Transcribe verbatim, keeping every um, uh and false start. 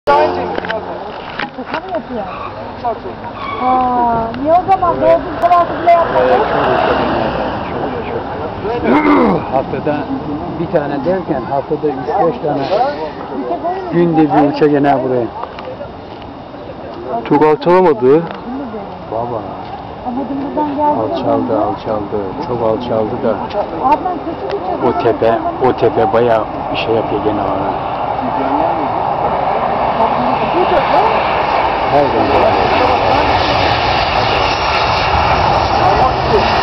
Şaka mı yapıyor? Aa, niye o zaman doğduğun kahvaltı bile yapmadın? Haftada bir tane derken haftada üç beş tane günde bir uçak iner buraya. Çok alçalamadı. Baba. Anladım buradan geldi. Alçaldı alçaldı. Çok alçaldı da. Ablam kötü bir çok. O tepe, o tepe bayağı bir şey yapıyor gene ona. Her zaman.